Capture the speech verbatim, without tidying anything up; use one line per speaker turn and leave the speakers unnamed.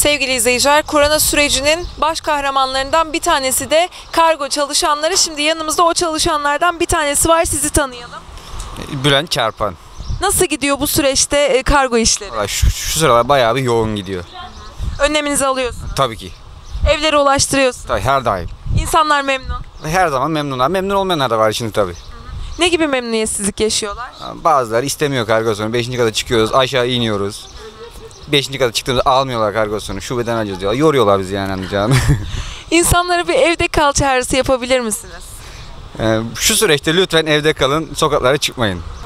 Sevgili izleyiciler, korona sürecinin baş kahramanlarından bir tanesi de kargo çalışanları. Şimdi yanımızda o çalışanlardan bir tanesi var. Sizi tanıyalım.
Bülent Çarpan.
Nasıl gidiyor bu süreçte e, kargo işleri?
Vallahi Şu, şu sıralar bayağı bir yoğun gidiyor.
Önleminizi alıyorsunuz.
Tabii ki.
Evlere ulaştırıyorsunuz.
Tabii her daim.
İnsanlar memnun.
Her zaman memnunlar. Memnun olmayanlar da var şimdi tabii.
Ne gibi memnuniyetsizlik yaşıyorlar?
Bazıları istemiyor kargosunu. Beşinci kata çıkıyoruz, aşağı iniyoruz. Beşinci kata çıktığımızda almıyorlar kargosunu. Şubeden alacağız diyorlar. Yoruyorlar bizi yani anlayacağını.
İnsanlara bir evde kal çağrısı yapabilir misiniz?
Ee, Şu süreçte lütfen evde kalın, sokaklara çıkmayın.